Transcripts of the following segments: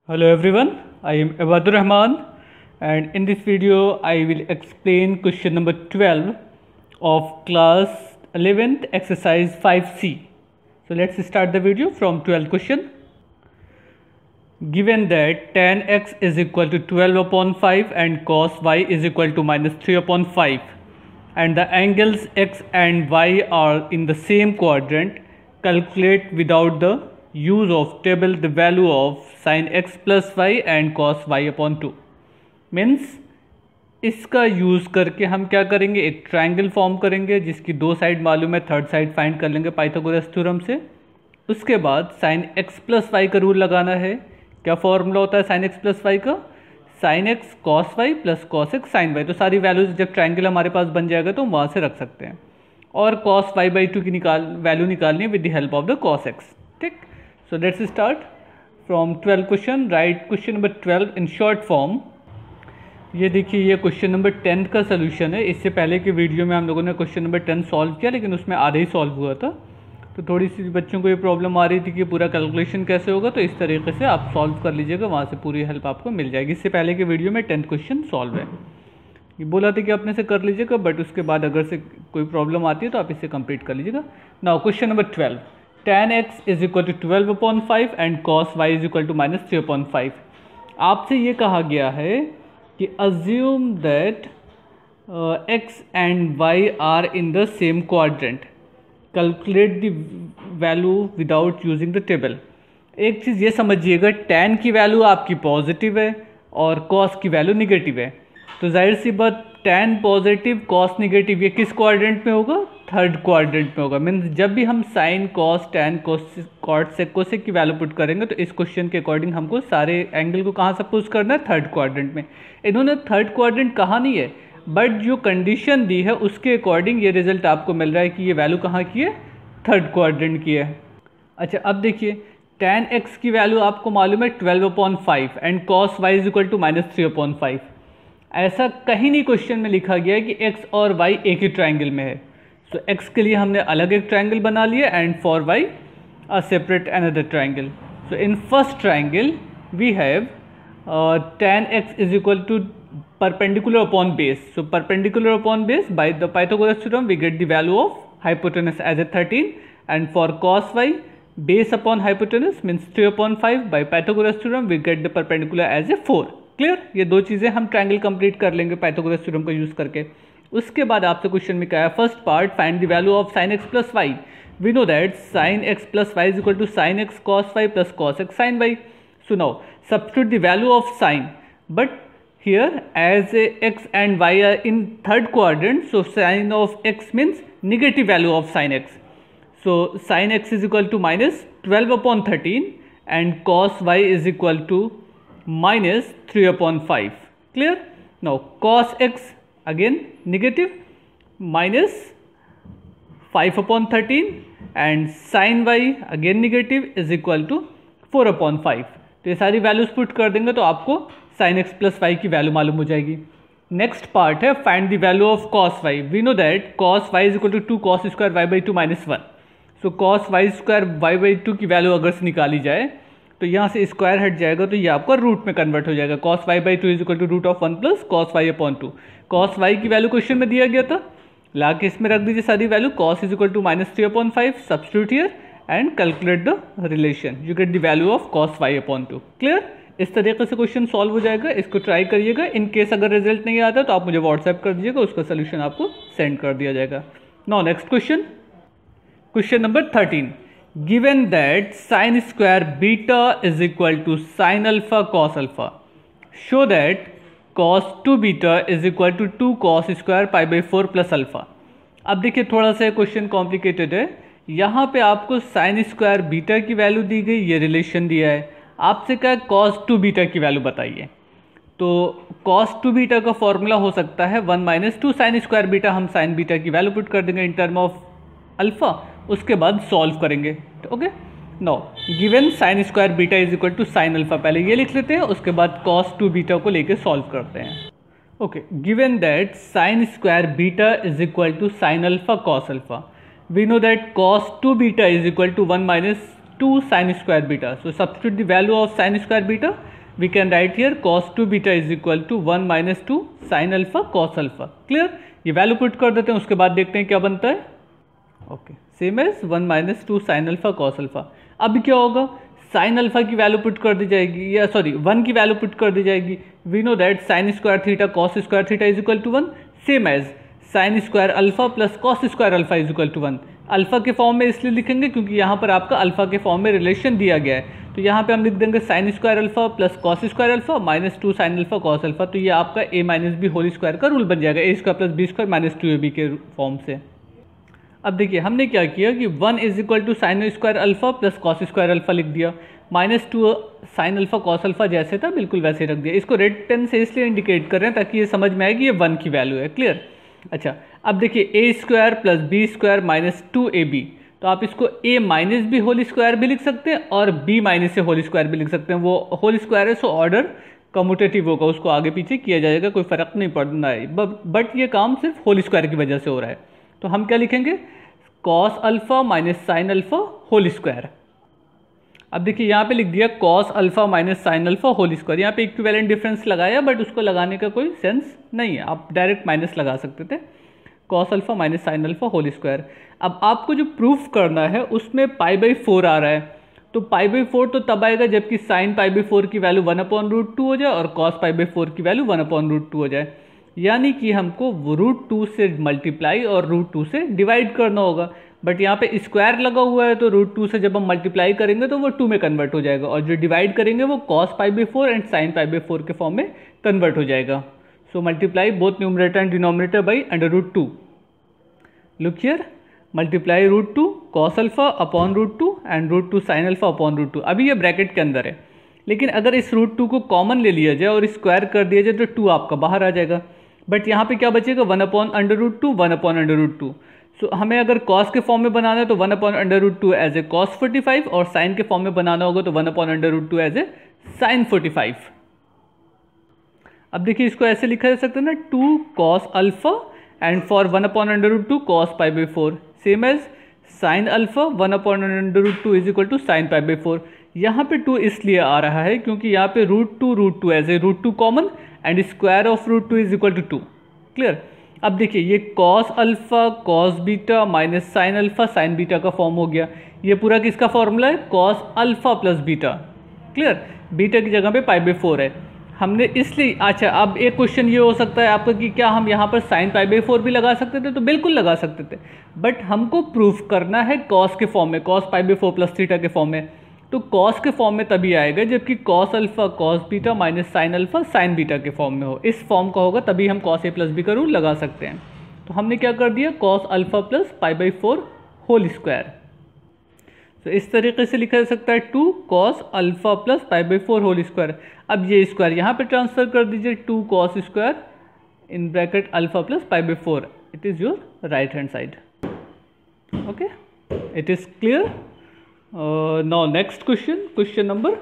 Hello everyone, I am Abadur Rahman and in this video I will explain question number 12 of class 11th exercise 5C. So let's start the video from 12th question. Given that tan x is equal to 12 upon 5 and cos y is equal to minus 3 upon 5 and the angles x and y are in the same quadrant, calculate without the use of table the value of sin x plus y and cos y upon 2. Means इसका use करके हम क्या करेंगे, एक triangle form करेंगे जिसकी दो side मालूम है, थर्ड साइड फाइंड कर लेंगे पाइथागोरस थ्योरम से. उसके बाद sin x प्लस वाई का रूल लगाना है. क्या फॉर्मूला होता है sin x प्लस वाई का? sin x cos y plus cos x sin y. तो सारी वैल्यूज जब ट्रायंगल हमारे पास बन जाएगा तो वहाँ से रख सकते हैं. और cos y बाई 2 की वैल्यू निकालनी है with the help of the cos x. ठीक. So let's start from 12 question. Right question number 12 in short form. ये देखिए, ये क्वेश्चन नंबर 10 का सोल्यूशन है. इससे पहले के वीडियो में हम लोगों ने क्वेश्चन नंबर 10 सॉल्व किया, लेकिन उसमें आधा ही सॉल्व हुआ था. तो थोड़ी सी बच्चों को ये प्रॉब्लम आ रही थी कि पूरा कैलकुलेशन कैसे होगा. तो इस तरीके से आप सॉल्व कर लीजिएगा, वहाँ से पूरी हेल्प आपको मिल जाएगी. इससे पहले के वीडियो में 10 क्वेश्चन सॉल्व है. ये बोला था कि अपने से कर लीजिएगा, बट उसके बाद अगर से कोई प्रॉब्लम आती है तो आप इसे कंप्लीट कर लीजिएगा. Now question number 12. tan x is equal to 12 upon 5 and cos y is equal to minus 3 upon 5. आपसे ये कहा गया है कि assume that x and y are in the same quadrant. Calculate the value without using the table. एक चीज़ ये समझिएगा, tan की वैल्यू आपकी पॉजिटिव है और cos की वैल्यू निगेटिव है. तो जाहिर सी बात, tan पॉजिटिव cos निगेटिव, ये किस क्वाड्रेंट में होगा? थर्ड क्वाड्रेंट में होगा. मीन्स जब भी हम sin cos tan cos cot sec cosec की वैल्यू पुट करेंगे तो इस क्वेश्चन के अकॉर्डिंग हमको सारे एंगल को कहाँ सपोज करना है? थर्ड क्वाड्रेंट में. इन्होंने थर्ड क्वाड्रेंट कहा नहीं है, बट जो कंडीशन दी है उसके अकॉर्डिंग ये रिजल्ट आपको मिल रहा है कि ये वैल्यू कहाँ की है? थर्ड क्वाड्रेंट की है. अच्छा, अब देखिए, tan x की वैल्यू आपको मालूम है 12/5 and cos y is equal to minus 3/5. ऐसा कहीं नहीं क्वेश्चन में लिखा गया है कि x और y एक ही ट्राइंगल में है. सो x के लिए हमने अलग एक ट्राइंगल बना लिया and for y a separate another triangle. So in first triangle we have tan x is equal to perpendicular upon base. So perpendicular upon base, by the Pythagoras theorem we get the value of hypotenuse as a 13, and for cos y base upon hypotenuse means 3/5. By Pythagoras theorem we get the perpendicular as a 4. Clear? ये दो चीज़ें हम triangle complete कर लेंगे Pythagoras theorem का use करके. उसके बाद आपसे क्वेश्चन में क्या है? First part, find the value of sin x plus y. We know that sin x plus y is equal to sin x cos y plus cos x sin y. So now substitute the value of sin, but here as x and y are in third quadrant, so sin of x means negative value of sin x. So sin x is equal to minus 12/13 and cos y is equal to minus 3/5. Clear? Now cos x again negative minus 5/13 and sin y again negative is equal to 4/5. तो ये सारी values put कर देंगे तो आपको sin x plus y की value मालूम हो जाएगी. नेक्स्ट पार्ट है find the value of cos y. We know that cos y is equal to 2 cos square y by 2 minus 1. So cos y square y by 2 की value अगर से निकाली जाए तो यहाँ से स्क्वायर हट जाएगा तो ये आपका रूट में कन्वर्ट हो जाएगा. cos y by 2 is equal to root of 1 plus cos y upon 2. cos y की वैल्यू क्वेश्चन में दिया गया था, ला के इसमें रख दीजिए सारी value. cos is equal to minus 3/5, substitute here and calculate the relation. You get the value of cos y upon 2. Clear? इस तरीके से क्वेश्चन सॉल्व हो जाएगा. इसको ट्राई करिएगा. इन केस अगर रिजल्ट नहीं आता तो आप मुझे व्हाट्सएप कर दीजिएगा, उसका सोल्यूशन आपको सेंड कर दिया जाएगा. Now next question, question number 13. Given that sine square beta is equal to sine alpha cos alpha, show that cos 2 beta is equal to 2 cos square pi by 4 plus alpha. अब देखिए, थोड़ा सा question complicated है. यहाँ पे आपको sine square beta की value दी गई, ये रिलेशन दिया है. आपसे क्या है? cos 2 बीटा की वैल्यू बताइए. तो cos 2 बीटा का फॉर्मूला हो सकता है 1 माइनस 2 साइन स्क्वायर बीटा. हम साइन बीटा की वैल्यू पुट कर देंगे इन टर्म ऑफ अल्फा, उसके बाद सॉल्व करेंगे. Okay, no given sine square beta is equal to sine alpha, पहले ये लिख लेते हैं, उसके बाद cos 2 बीटा को लेके सॉल्व करते हैं. Okay, given that sine square beta is equal to sine alpha cos alpha. We know that cos 2 beta is equal to 1 minus 2 sin square beta. So substitute the value of sin square beta. We can write here cos 2 beta is equal to 1 minus 2 sine alpha cos alpha. Clear, ये value put कर देते हैं, उसके बाद देखते हैं क्या बनता है। Okay, same as 1 minus 2 sine alpha cos alpha. अब क्या होगा, साइन अल्फा की वैल्यू पुट कर दी जाएगी, या सॉरी 1 की वैल्यू पुट कर दी जाएगी। We know that sine square theta cos square theta is equal to 1, same as sine square alpha plus cos square alpha is equal to 1। Alpha के फॉर्म में इसलिए लिखेंगे क्योंकि यहाँ पर आपका अल्फा के फॉर्म में रिलेशन दिया गया है, तो यहाँ पे हम लिख देंगे sine square alpha plus cos square alpha minus 2 sine alpha cos alpha. तो ये आपका a minus b whole square का रूल बन जाएगा, a square plus b square minus 2ab के फॉर्म से। अब देखिए हमने क्या किया कि 1 is equal to sine square alpha plus cos square alpha लिख दिया, minus 2 sine alpha cos alpha जैसे था बिल्कुल वैसे रख दिया। इसको रेड पेन से इसलिए इंडिकेट कर रहे हैं ताकि ये समझ में आए कि ये 1 की वैल्यू है। क्लियर, अच्छा अब देखिए a square plus b square minus 2ab, तो आप इसको a minus b whole square भी लिख सकते हैं और b माइनस से होल स्क्वायर भी लिख सकते हैं। वो होल स्क्वायर है सो ऑर्डर कम्यूटेटिव होगा, उसको आगे पीछे किया जाएगा, कोई फर्क नहीं पड़ना है, बट ये काम सिर्फ होल स्क्वायर की वजह से हो रहा है। तो हम क्या लिखेंगे, cos alpha minus sine alpha whole square. अब देखिए यहाँ पे लिख दिया cos alpha minus sine alpha whole square, यहाँ पे इक्विवेलेंट डिफरेंस लगाया बट उसको लगाने का कोई सेंस नहीं है, आप डायरेक्ट माइनस लगा सकते थे, cos alpha minus sine alpha whole square. अब आपको जो प्रूफ करना है उसमें π/4 आ रहा है, तो π/4 तो तब आएगा जबकि साइन π/4 की वैल्यू 1/√2 हो जाए और कॉस π/4 की वैल्यू 1/√2 हो जाए, यानी कि हमको √2 से मल्टीप्लाई और √2 से डिवाइड करना होगा। बट यहाँ पे स्क्वायर लगा हुआ है तो √2 से जब हम मल्टीप्लाई करेंगे तो वो 2 में कन्वर्ट हो जाएगा, और जो डिवाइड करेंगे वो cos π/4 एंड sin π/4 के फॉर्म में कन्वर्ट हो जाएगा। So multiply both numerator and denominator by √2। Look here, multiply √2 cos alpha upon √2 and √2 sin alpha upon √2। अभी ये ब्रैकेट के अंदर है, लेकिन अगर इस √2 को कॉमन ले लिया जाए और स्क्वायर कर दिया जाए तो 2 आपका बाहर आ जाएगा। बट यहाँ पे क्या बचेगा, 1/√2 1/√2। सो हमें अगर cos के फॉर्म में बनाना है तो 1/√2 एज ए cos 45, और sin के फॉर्म में बनाना होगा तो 1/√2 एज ए sin 45। अब देखिए इसको ऐसे लिखा जा सकता है ना, 2 cos alpha and for 1/√2 cos π/4, same as sin alpha 1/√2 is equal to sin π/4। यहाँ पे 2 इसलिए आ रहा है क्योंकि यहाँ पे √2 as a √2 common and square of √2 is equal to 2। Clear, अब देखिए ये cos alpha cos beta minus sin alpha sin beta का फॉर्म हो गया। ये पूरा किसका फॉर्मूला है, cos alpha plus beta. Clear, beta की जगह पे π/4 है हमने इसलिए। अच्छा अब एक क्वेश्चन ये हो सकता है आपका कि क्या हम यहाँ पर sin π/4 भी लगा सकते थे, तो बिल्कुल लगा सकते थे, बट हमको प्रूफ करना है cos के फॉर्म में, cos π/4 प्लस थीटा के फॉर्म में। तो cos के फॉर्म में तभी आएगा जबकि cos alpha cos beta minus sin alpha sin beta के फॉर्म में हो, इस फॉर्म का होगा तभी हम cos a प्लस b का रूल लगा सकते हैं। तो हमने क्या कर दिया, cos alpha plus π/4 whole square. तो इस तरीके से लिखा जा सकता है 2 cos alpha plus π/4 whole square. अब ये स्क्वायर यहाँ पे ट्रांसफर कर दीजिए, 2 cos square in bracket alpha plus π/4, it is your right hand side. Okay, it is clear. Now next question number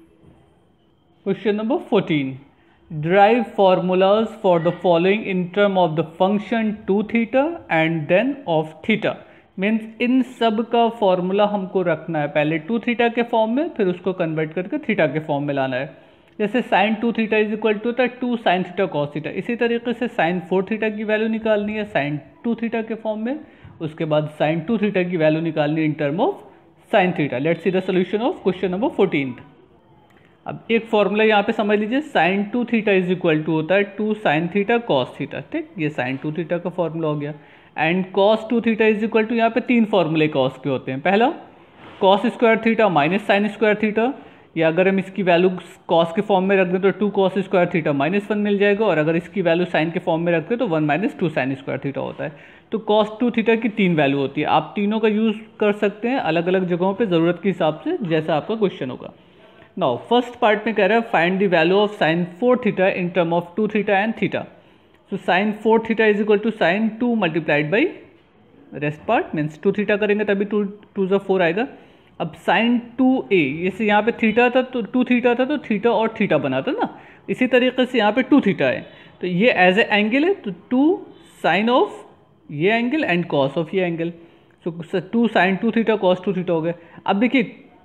14, derive formulas for the following in term of the function 2 theta and then of theta। Means इन सब का formula हमको रखना है, पहले 2 theta के form में, फिर उसको कन्वर्ट करके थीटा के फॉर्म में लाना है। जैसे sin 2 theta is equal to होता है 2 sin थीटा cos थीटा, इसी तरीके से sin 4 थीटा की वैल्यू निकालनी है sin 2 थीटा के फॉर्म में, उसके बाद sin 2 थीटा की वैल्यू निकालनी है in term of sin theta. Let's see the solution of question number 14। अब एक फॉर्मूला यहाँ पे समझ लीजिए, sin 2 theta is equal to होता है 2 sin थीटा cos थीटा। ठीक, ये sin 2 थीटा का फॉर्मूला हो गया। And cos 2 theta is equal to, यहाँ पे 3 फॉर्मूले cos के होते हैं। पहला cos square theta minus sine square theta, या अगर हम इसकी वैल्यू cos के फॉर्म में रख दें तो 2 cos स्क्वायर थीटा -1 मिल जाएगा, और अगर इसकी वैल्यू sin के फॉर्म में रखते तो 1 माइनस 2 साइन स्क्वायर थीटा होता है। तो cos 2 थीटा की 3 वैल्यू होती है, आप तीनों का यूज़ कर सकते हैं अलग अलग जगहों पे ज़रूरत के हिसाब से, जैसा आपका क्वेश्चन होगा। नाउ फर्स्ट पार्ट में कह रहा है find the value of sin 4 theta in term of 2 theta and theta. So sin 4 theta is equal to sin 2 multiplied by rest part, means 2 theta करेंगे तभी 2 4 आएगा। अब sin 2a, जैसे यहाँ पे थीटा था तो 2 थीटा था तो थीटा और थीटा बना था ना, इसी तरीके से यहाँ पे 2 थीटा है तो ये एज ए एंगल है, तो 2 साइन ऑफ ये एंगल एंड कॉस ऑफ ये angle. So 2 sin 2 theta cos 2 theta हो गया। अब देखिए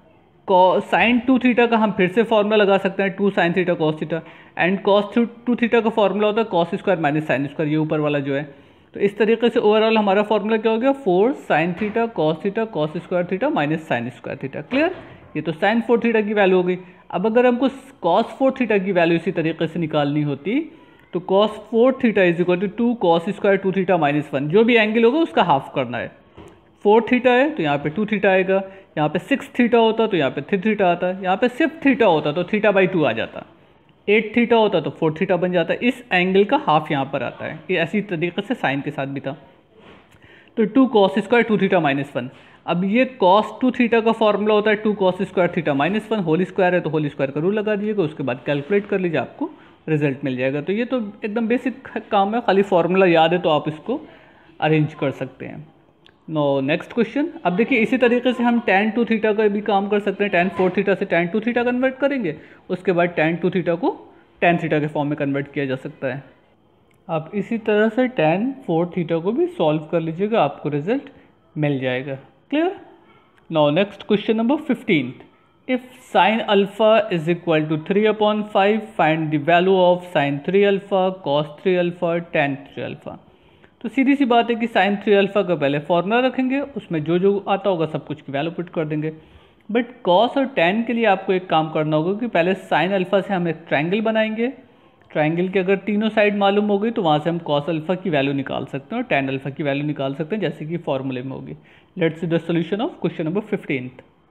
साइन 2 थीटा का हम फिर से फॉर्मूला लगा सकते हैं, 2 sine theta cos theta, and cos 2 theta का फॉर्मूला होता है cos square minus sine square, ये ऊपर वाला जो है। तो इस तरीके से ओवरऑल हमारा फॉर्मूला क्या हो गया, 4 sine theta cos square theta minus sine square theta. Clear, ये तो साइन 4 थीटा की वैल्यू हो गई। अब अगर हमको कॉस 4 थीटा की वैल्यू इसी तरीके से निकालनी होती तो cos 4 theta is equal to 2 cos square 2 theta minus 1, जो भी एंगल होगा उसका हाफ करना है। 4 थीटा है तो यहाँ पे 2 थीटा आएगा, यहाँ पे 6 थीटा होता तो यहाँ पे 3 थीटा आता है, यहाँ पे सिर्फ थीटा होता तो थीटा बाई 2 आ जाता, 8 थीटा होता तो 4 थीटा बन जाता। इस एंगल का हाफ यहाँ पर आता है। ये ऐसी तरीके से साइन के साथ भी था। तो 2 कॉस स्क्वायर 2 थीटा माइनस 1। अब ये कॉस 2 थीटा का फॉर्मूला होता है 2 cos square theta minus 1, whole square है तो होल स्क्वायर का रूल लगा दीजिएगा, उसके बाद कैलकुलेट कर लीजिए, आपको रिजल्ट मिल जाएगा। तो ये तो एकदम बेसिक काम है, खाली फॉर्मूला याद है तो आप इसको अरेंज कर सकते हैं। No next question. अब देखिए इसी तरीके से हम tan 2 थीटा का भी काम कर सकते हैं। tan 4 थीटा से tan 2 थीटा कन्वर्ट करेंगे, उसके बाद tan 2 थीटा को tan थीटा के फॉर्म में कन्वर्ट किया जा सकता है। आप इसी तरह से tan 4 थीटा को भी सॉल्व कर लीजिएगा, आपको रिजल्ट मिल जाएगा। Clear. Now next question number 15। If sin alpha is equal to 3/5 find the value of sin 3 alpha cos 3 alpha tan 3 alpha. तो सीधी सी बात है कि sin 3 अल्फा का पहले फॉर्मूला रखेंगे, उसमें जो जो आता होगा सब कुछ की वैल्यू पुट कर देंगे। बट cos और tan के लिए आपको एक काम करना होगा कि पहले sin अल्फा से हम एक ट्राइंगल बनाएंगे। ट्राइंगल के अगर तीनों साइड मालूम हो गई तो वहाँ से हम cos अल्फा की वैल्यू निकाल सकते हैं और tan अल्फा की वैल्यू निकाल सकते हैं, जैसे कि फॉर्मूले में होगी। Let's see the solution of question number 15।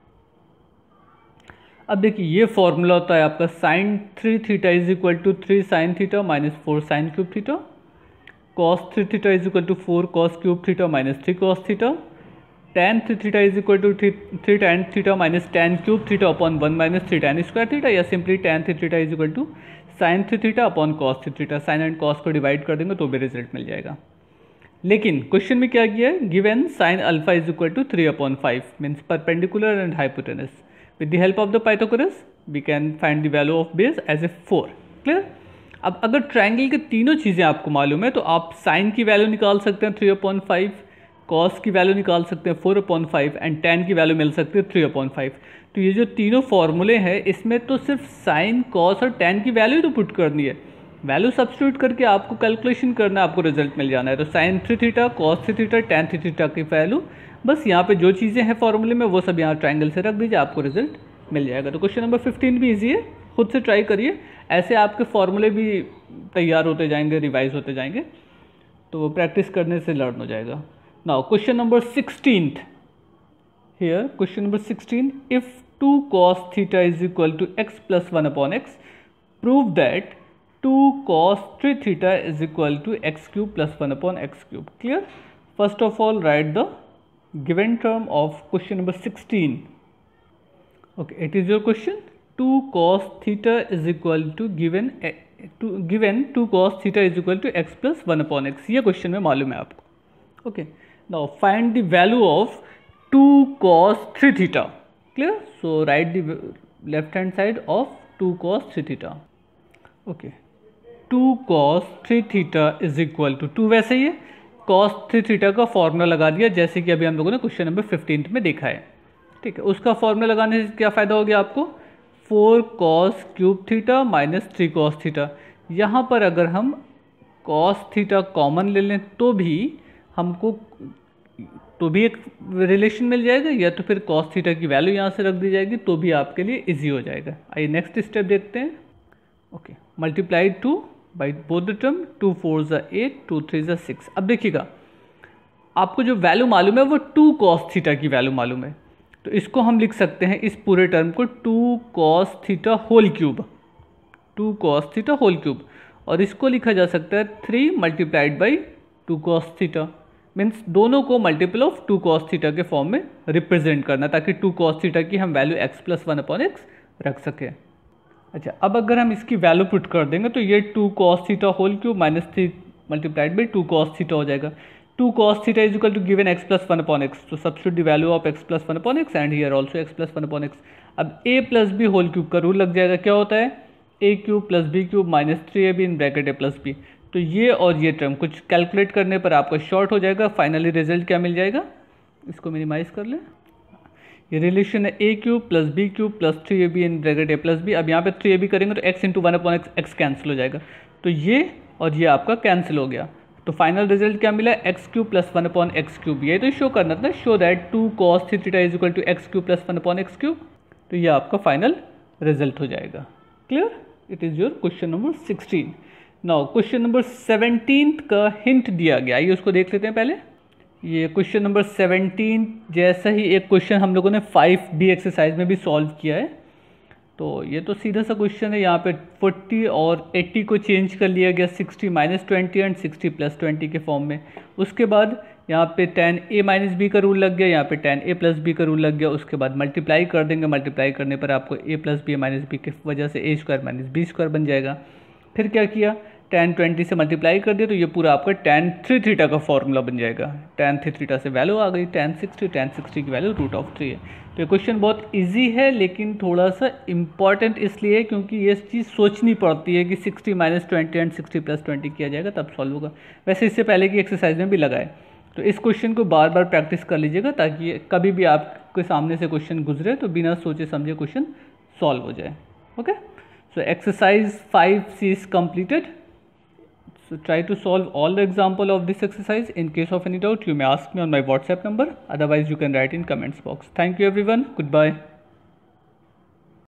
अब देखिए ये फॉर्मूला होता है आपका sin 3 theta is equal to 3 sin theta minus 4 sin cube theta, cos 3 theta is equal to 4 cos cube theta minus 3 cos theta, tan 3 theta is equal to 3 tan theta minus tan cube theta upon 1 minus 3 tan square theta, या simply tan 3 theta is equal to sin 3 theta upon cos 3 theta. Sine and cos को divide कर देंगे तो भी result मिल जाएगा। लेकिन question में क्या किया है, given sin alpha is equal to 3/5 means perpendicular and hypotenuse. With the help of the Pythagoras we can find the value of base as a 4। Clear. अब अगर ट्रायंगल के तीनों चीज़ें आपको मालूम है तो आप साइन की वैल्यू निकाल सकते हैं 3/5, कॉस की वैल्यू निकाल सकते हैं 4/5 एंड tan की वैल्यू मिल सकती है 3/5। तो ये जो तीनों फॉर्मूले हैं इसमें तो सिर्फ साइन कॉस और tan की वैल्यू तो पुट करनी है, वैल्यू सब्स्टिट्यूट करके आपको कैलकुलेशन करना है, आपको रिजल्ट मिल जाना है। तो sin 3 theta cos 3 theta tan 3 theta की वैल्यू, बस यहाँ पे जो चीज़ें हैं फॉर्मूले में वो सब यहाँ ट्रायंगल से रख दीजिए, आपको रिजल्ट मिल जाएगा। तो क्वेश्चन नंबर 15 भी ईजी है, खुद से ट्राई करिए, ऐसे आपके फॉर्मूले भी तैयार होते जाएंगे, रिवाइज होते जाएंगे, तो वो प्रैक्टिस करने से लर्न हो जाएगा। Now question number 16 here, question number 16, if 2 cos theta is equal to x plus 1/x, prove that 2 cos 3 theta is equal to x cube plus 1/x cube. Clear. First of all write the given term of question number 16। okay, it is your question। 2 cos theta is equal to given 2 cos theta is equal to x plus 1/x, ये question में मालूम है आपको। Okay, now find the value of 2 cos 3 theta. Clear. So write the left hand side of 2 cos 3 theta. Okay, 2 cos 3 theta is equal to 2, वैसे ही cos 3 theta का formula लगा दिया जैसे कि अभी हम लोगों ने क्वेश्चन नंबर 15 में देखा है। ठीक है, उसका फॉर्मूला लगाने से क्या फ़ायदा हो गया आपको, 4 cos cube theta minus 3 cos theta. यहाँ पर अगर हम cos थीटा कॉमन ले लें तो भी हमको एक रिलेशन मिल जाएगा, या तो फिर cos थीटा की वैल्यू यहाँ से रख दी जाएगी तो भी आपके लिए इजी हो जाएगा। आइए नेक्स्ट स्टेप देखते हैं। Okay, multiplied 2 by both the term, 2 4 8, 2 3 6। अब देखिएगा आपको जो वैल्यू मालूम है वो 2 cos थीटा की वैल्यू मालूम है, तो इसको हम लिख सकते हैं इस पूरे टर्म को 2 cos theta whole cube, 2 cos theta whole cube, और इसको लिखा जा सकता है 3 multiplied by 2 cos theta. Means दोनों को मल्टीपल ऑफ 2 cos थीटा के फॉर्म में रिप्रेजेंट करना, ताकि 2 cos थीटा की हम वैल्यू x प्लस 1/x रख सकें। अच्छा, अब अगर हम इसकी वैल्यू पुट कर देंगे तो ये 2 cos theta whole cube minus 3 multiplied by 2 cos theta हो जाएगा। 2 cos theta is equal to given x plus 1/x, so substitute the value of x plus 1/x and here also x plus 1/x। अब a plus b whole cube का rule लग जाएगा, क्या होता है a cube plus b cube minus 3ab in bracket a plus b. तो ये और ये टर्म कुछ कैलकुलेट करने पर आपका शॉर्ट हो जाएगा, फाइनली रिजल्ट क्या मिल जाएगा, इसको मिनिमाइज कर लें, ये रिलेशन है a cube plus b cube plus 3ab in bracket a plus b. अब यहाँ पे 3ab करेंगे तो x into 1/x x cancel हो जाएगा, तो ये और ये आपका कैंसिल हो गया। तो फाइनल रिजल्ट क्या मिला, x cube plus 1/x cube. ये तो शो करना था, show that 2 cos theta is equal to x cube plus 1/x cube. तो ये आपका फाइनल रिजल्ट हो जाएगा। Clear, it is your question number 16। Now question number 17 का हिंट दिया गया, आइए उसको देख लेते हैं पहले। ये क्वेश्चन नंबर 17 जैसा ही एक क्वेश्चन हम लोगों ने 5b एक्सरसाइज में भी सॉल्व किया है। तो ये तो सीधा सा क्वेश्चन है, यहाँ पे 40 और 80 को चेंज कर लिया गया 60 माइनस 20 एंड 60 प्लस 20 के फॉर्म में। उसके बाद यहाँ पे tan a माइनस बी का रूल लग गया, यहाँ पे tan a प्लस बी का रूल लग गया। उसके बाद मल्टीप्लाई कर देंगे, मल्टीप्लाई करने पर आपको a plus b minus b की वजह से a square minus b square बन जाएगा। फिर क्या किया, tan 20 से मल्टीप्लाई कर दिया तो ये पूरा आपका tan 3 थीटा का फॉर्मूला बन जाएगा। tan 3 थीटा से वैल्यू आ गई tan 60 की वैल्यू √3 है। तो ये क्वेश्चन बहुत इजी है लेकिन थोड़ा सा इम्पॉर्टेंट इसलिए क्योंकि ये चीज़ सोचनी पड़ती है कि 60 माइनस 20 एंड 60 प्लस 20 किया जाएगा तब सॉल्व होगा। वैसे इससे पहले की एक्सरसाइज में भी लगाए, तो इस क्वेश्चन को बार बार प्रैक्टिस कर लीजिएगा ताकि कभी भी आपके सामने से क्वेश्चन गुजरे तो बिना सोचे समझे क्वेश्चन सॉल्व हो जाए। Okay, so exercise 5c is completed. So try to solve all the example of this exercise. In case of any doubt, you may ask me on my WhatsApp number. Otherwise, you can write in comments box. Thank you everyone. Goodbye.